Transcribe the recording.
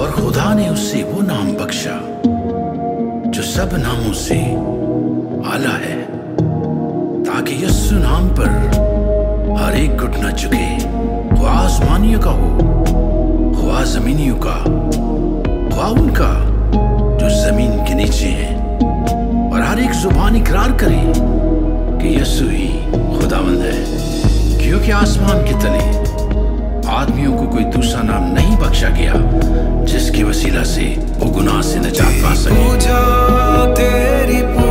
और खुदा ने उसे वो नाम बख्शा जो सब नामों से आला है, ताकि यीशु नाम पर हर एक घुटना झुके, ख्वाह आसमानियों का हो, ख्वाह जमीनियों का, ख्वाह उनका जो जमीन के नीचे हैं, और हर एक जुबान इकरार करे कि यीशु ही खुदावंद है। क्योंकि आसमान के तले आदमियों को कोई दूसरा नाम नहीं बख्शा गया जिसकी वसीला से वो गुनाह से निजात पा सके।